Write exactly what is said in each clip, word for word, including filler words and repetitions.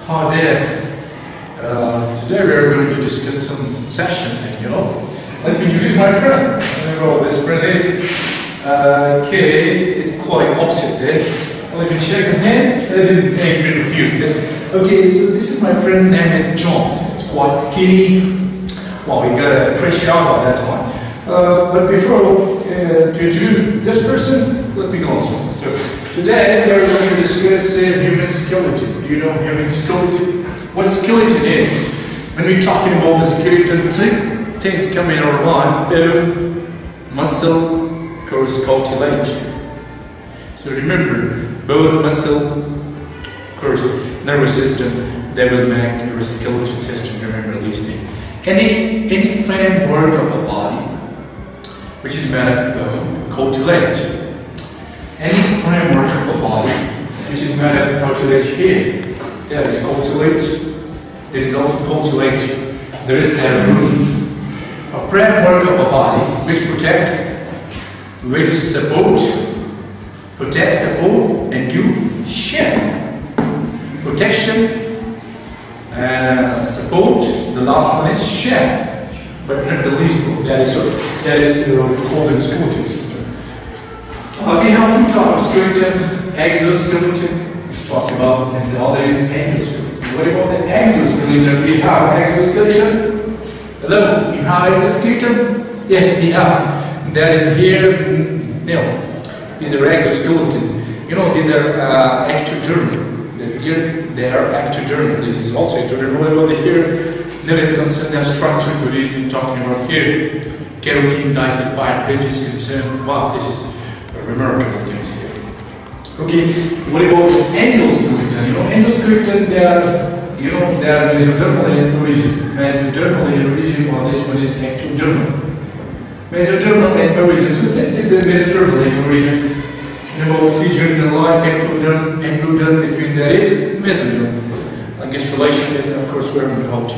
Hi there. Uh, today we are going to discuss some sensation thing, you know. Let me introduce my friend. I know this friend is uh, K is quite opposite there. Let me shake your hand. I didn't make me confused there. Okay, so this is my friend name is John. It's quite skinny. Well, we got a fresh shower, that's one. Uh, but before uh, to introduce this person, let me go on. So today we are going to discuss uh, human skeleton. Do you know human skeleton? What skeleton is? When we're talking about the skeleton, thing, things come in our mind: bone, muscle, of course, cartilage. So remember, bone, muscle, of course, nervous system. They will make your skeleton system. Remember these things. Any any framework of a body, which is made of bone, cartilage. Any framework of a body, which is made of cartilage here. There is cartilage. There is also cartilage. There is that room. A framework of a body which protect, which support, protect, support, and do share. Protection, uh, support. The last one is share, but not the least one. That is that is uh, called the skeleton system. Uh, we have two types of skeleton: exoskeleton. Let's talk about, and the other is endoskeleton. What about the exoskeleton? We have exoskeleton. Hello, we have exoskeleton. Yes, we have. That is here. No, these are exoskeleton. You know, these are uh, ectodermal. Here they are ectodermal. This is also ectodermal. What about the here? There is concerned the structure we've been talking about here. Keratin disulfide bridge is concerned. Wow, this is a remarkable things here. Okay, what about the endoskeleton? You know, endoskeleton, they are, you know, they are mesodermal in origin. Mesodermal in origin, while this one is ectodermal. Mesodermal in origin. So this is a mesodermal in origin. You know, trigeminal line, ectoderm, endoderm between there is mesodermal. And gastrulation is, of course, where we hold.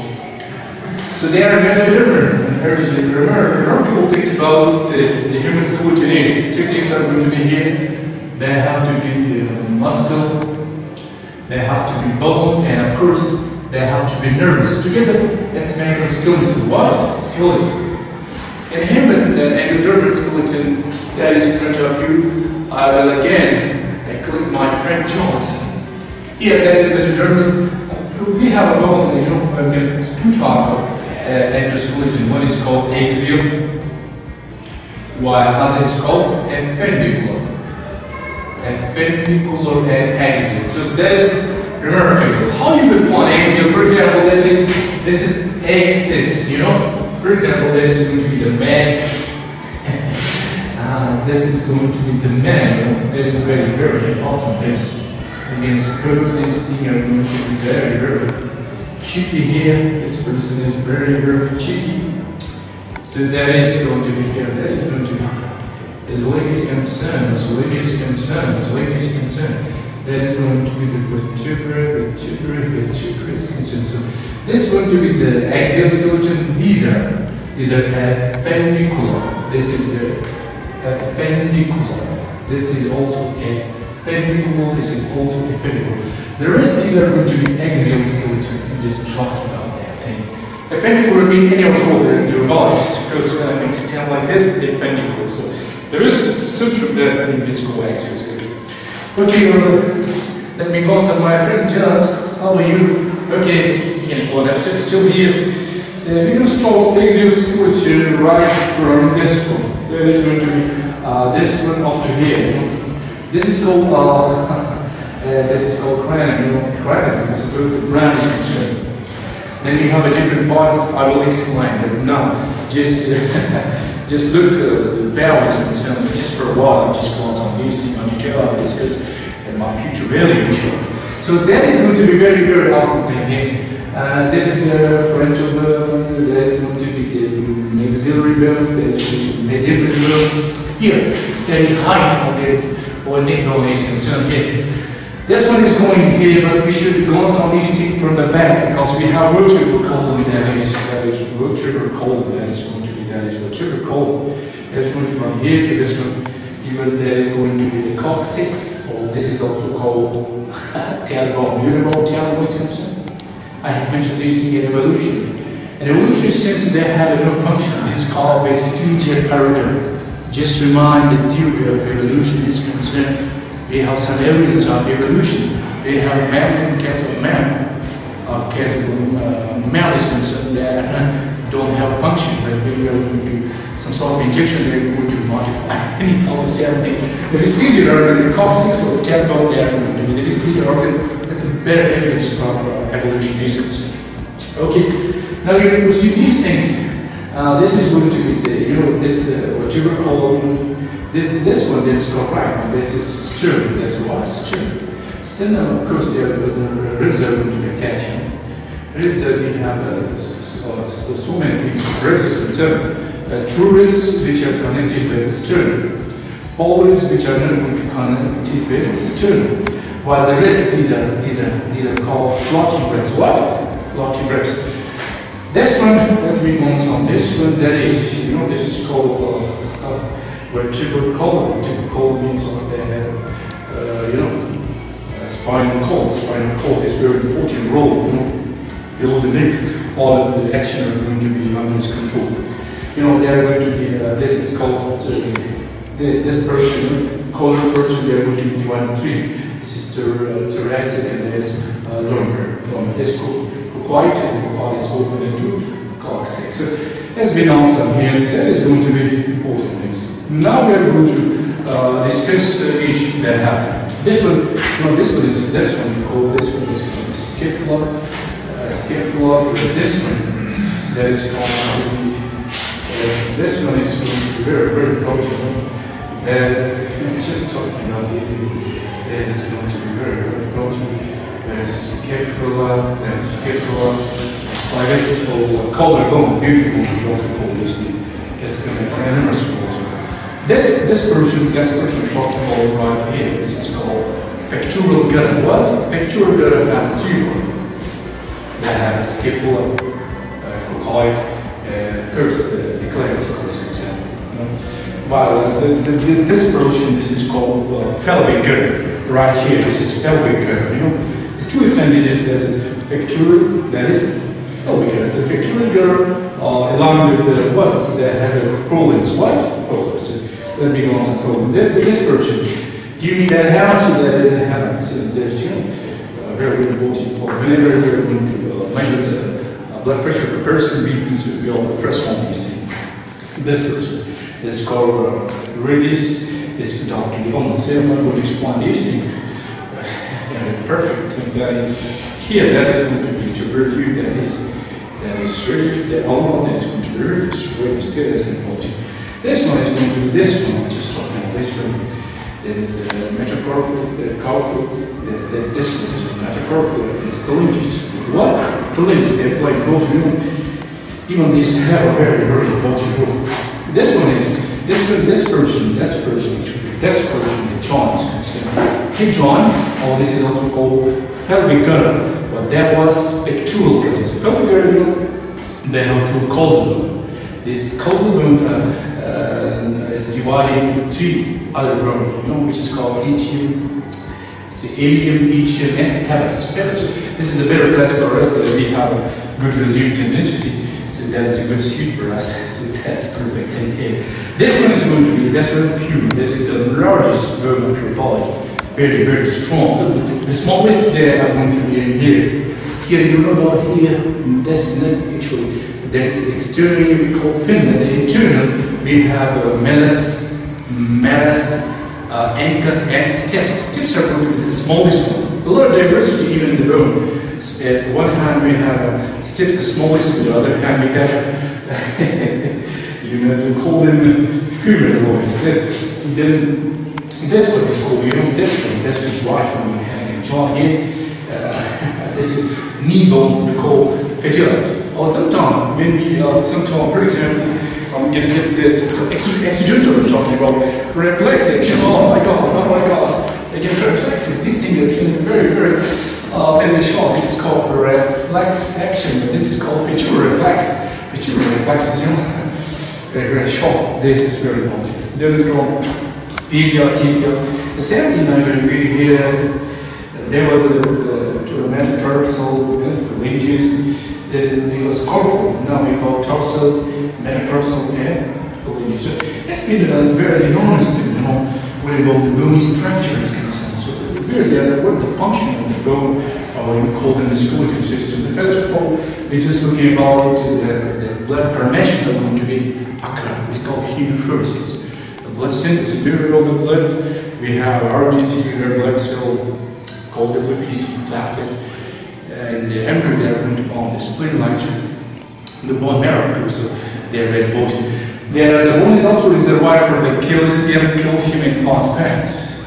So they are mesodermal in origin. Remember, remarkable things about the, the human skeleton is, two things are going to be here. They have to be uh, muscle, they have to be bone, and of course, they have to be nervous. Together, let's make a skeleton. What? Skeleton. In human uh, endodermal skeleton, that is in front of you, I will again uh, click my friend John's. Here, that is mesodermal. Uh, we have a bone, you know, uh, two types of uh, endoskeleton. One is called axial, while other is called appendicular. Appendicular and axial. So that is remarkable. How you will find axial? For example, this is this is axis. You know, for example, this is going to be the man. uh, this is going to be the man. You know, that is very very awesome. This against this thing are going to be very very cheeky here. This person is very very cheeky. So that is going to be here. That is going to be. His leg is concerned, his leg is concerned, his leg is concerned. That is going to be the vertebra, vertebra, vertebra is concerned. So this is going to be the axial skeleton. These are, these are appendicular. This is the appendicular. This is also appendicular. This is also appendicular. The rest, these are going to be axial skeleton. I'm just talking about that thing. Appendicular means any of your body. Suppose when I stand like this, the appendicular. So there is suture that thing is called axial skeleton. Okay, uh, let me go on my friend John. How are you? Okay, you can go up. So still here. So we're going to start axial skeleton right from this one. There is going to be uh, this one up to here. This is called uh, uh, this is called cranium. You know, cranium. It's a good brand is concerned. Then we have a different part. I will explain. But now, just. Uh, Just look, uh, the valve is concerned, just for a while, I'm just going on these things on detail of this because in my future value show. So that is going to be very, very awesome thing. Uh, this is a parental bone, that is going to be the maxillary bone, that is going to be mandibular bone. Here, there is height on this, or neck bone is concerned here. This one is going here, but we should glance on these things from the back because we have vertebral column that is, that is vertebral column that is going to That is vertebral column. It's going to from here to this one. Even there is going to be the coccyx, or this is also called tailbone. You know what tailbone is concerned? I have mentioned this thing in evolution. And evolution, since they have no function, is called vestigial order. Just remind the theory of evolution is concerned. We have some evidence of evolution. We have man in the case of man. Uh, case of uh, man is concerned that uh, don't have function, but we are going to some sort of injection, they are going to modify any of the cell thing. The vestigial organ, the coccyx or the tailbone, they are going to be the vestigial organ with a better evidence of uh, evolution is concerned. Okay. Now we're going to see this thing. Uh, this is going to be the, you know, this, uh, what you would call, the, this one, this is correct, this is stern, this one is stern. Stern, of course, the, the ribs are going to be attached. Ribs, uh, we have uh, so, so, so many things. Ribs is concerned. Uh, true ribs, which are connected with stern. Ball ribs, which are not going to connect with stern. While the rest, these are, these are, these are called floating ribs. What? Floating ribs. This one, let me go on this one, that is, you know, this is called uh, uh, vertebral column. Vertebral column means uh, they have, uh, you know, uh, spinal cord. Spinal cord is very important role, you know, below the neck. All of the action are going to be under its control. You know, they are going to be, uh, this is called, uh, the, this person, color person, they are going to be divided in three. This is the thoracic and there's uh, lumbar. This is called quite and quite is over into coccyx. So there's been answered here. That is going to be important things. Now we are going to uh, discuss uh, each that have. This one, no, this one is this one. We call this one. This one is scapula. Uh, scapula. This one that is called. Uh, this one is going to be very, very important. Uh, it's just talking about this. This is going to be very, very important. There's scapula, there's scapula, like I said, or collarbone, beautiful, we also call this thing. That's going to be animal sport. This, this person, this person talking about right here, this is called pectoral girdle. What? Pectoral girdle have two. They have a scapula, uh, crocodile, uh, curves, the, the clavicle is concerned. You know? While uh, the, the, the, this portion, this is called uh, pelvic girdle. Right here, this is pelvic girdle. You know? Two appendages, there is pectoral, there is pelvic girdle. The pectoral girdle, uh, along with the what's they have a prolapse. What? Prolapse. So let me go on some prolapse. This person, you mean that house or that is a house? So there's, you know, uh, very, very important for whenever we're going to uh, measure the uh, blood pressure of a person, B Ps will be all the first one these things. This person is called uh, radius, is Doctor Leon. So I'm not going to explain these things. Perfect thing that is here, that is going to be tubercular, that is that is really the all that is going to be this really still is important. This one is going to be this one, I'm just talking about this one. There is a metacarpal, the carpal, the, the this one is a metacarpal, the phalanges. What? Phalanges, they play both, you know. Even these have a very, very important role. This one is this one, this person, this person, this person, the John is concerned. Hey John, or this is also called pelvic girdle, but that was pectoral girdle. Pelvic girdle, they have two causal bone. This causal bone uh, uh, is divided into three other bones, you know, which is called etium, so ilium, etium, and pes. This is a better place for us that we have a good resume intensity, so that is a good suit for us. So that's perfect. And this one is going to be this one human. That is the largest bone of your body. Very, very strong. The smallest they are going to be in here. Here, you know about here, this is not actually, there is externally we call fin, and the internal we have uh, melas, melas, uh, ancus, and steps. Steps are going to be the smallest one. A lot of diversity even in the bone. So at one hand we have a step, the smallest, on the other hand we have, you know, to call them femur. Then this one is called, you know, this one, this is right when we have a jaw here. Uh, this is knee bone, we call fetula. Or sometimes, when we, uh, sometimes, for example, I'm going to get this accidental, we're talking about reflex action. Oh my god, oh my god. They get reflexes. This thing is very, very, uh, very short. This is called reflex action, but this is called pituitary reflex. Pituitary reflex is, you know, very, very short. This is very important. Then it's called P P R, T P R. The same thing I'm going to feel here, there was a, a metatarsal phalanges. It was colorful. Now we call tarsal, metatarsal, and phalanges. So it's been a very enormous thing, you know, what about the bony structure is concerned. So really, uh, what the function of the bone, or what you call them the skeletal system. First of all, we're just looking about the, the blood permeation that's going to be occur. It's called hemophoresis. The blood synthesis, during all the blood, we have R B C, red blood cell, called W B C, platelets, and the embryo they are going to form the spleen light, the bone marrow, so they are very important. There, the bone is also reservoir for the calcium, calcium and phosphates.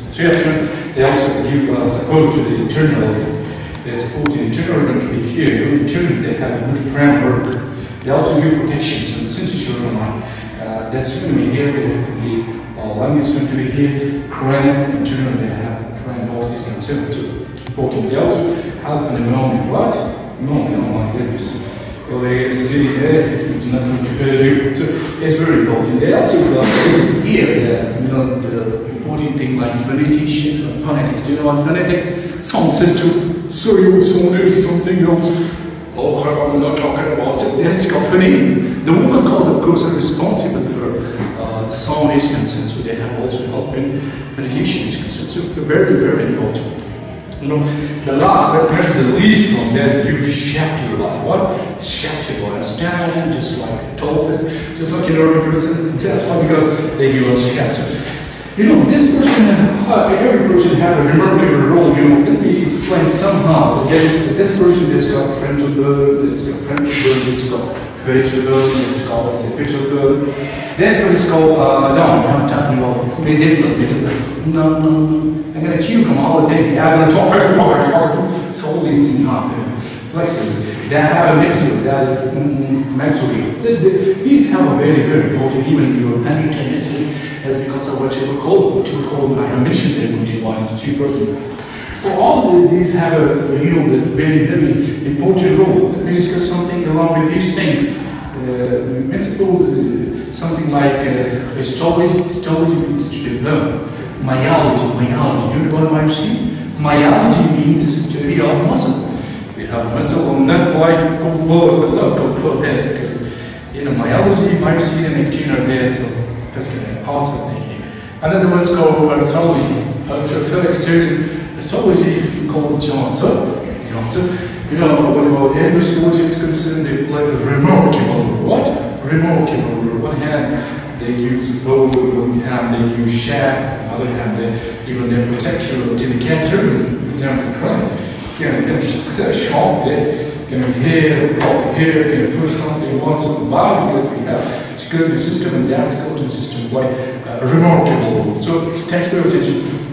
They also give uh, support to the internal organ. They support the internal organ to be here. Internally, they have a good framework. They also give protection, so since children are, uh, that's going to be here, there could be, uh, lung is going to be here, cranium, internally they have cranium box is concerned too. Important. They also have an amount what? No, no, my goodness. Well, it's really there, it's not going to be, so it's very important. They also uh, here, the, you know, the important thing like phonetics, phonetics. Do you know what phonetic? Sound system. Sorry, sound is something else. Oh, I'm not talking about it. It's called phoneme. The woman called, of course, are responsible for uh, the sound is concerned, so they have also helping phonetician is concerned. So very, very important. You know, the last, but perhaps the least one, there's you shaptula. What? Shaptula. And standing just like dolphins, just like in urban person. That's why, because they give us shaptula. You know, this person, uh, every person has a remarkable role, you know, let me explain somehow. This, this person has got frontal bird, it's got frontal bird, it's got frontal bird, it's called the frontal bird. That's what it's called, uh, no, I'm talking about medieval, medieval. No, no, no. I'm going to chew them all the day. I'm going to talk about so all these things happen. Flexibly. They have a mixture, they have maxillary. These have a very, very important, even your planning tendency, as because of what you would call, what you would call, I have mentioned them, which is one and two person. For all of these have a, you know, a very, very important role. Let me discuss something along with these things. Uh, let's suppose uh, something like uh, histology, histology means to develop. Myology, myology, do you know what myology? Myology means the study of muscle. We have muscle, not like go there, because you know, myology, myocene, and actin are there, so that's going to also be here. Another one's called arthrology, arthrophilic surgeon. Arthrology, we call it Johnson. Johnson. You know, what about endoscopy is concerned, they play a remarkable role. What? Remarkable role. On one hand, they use bone, on one hand, they use shaft, on the other hand, they even their protection to the cancer, for example, the crown. Can can set a shot there, can here, up here, can first something once in a while because we have skeletal system and that skeletal system quite uh, remarkable. So thanks for your attention.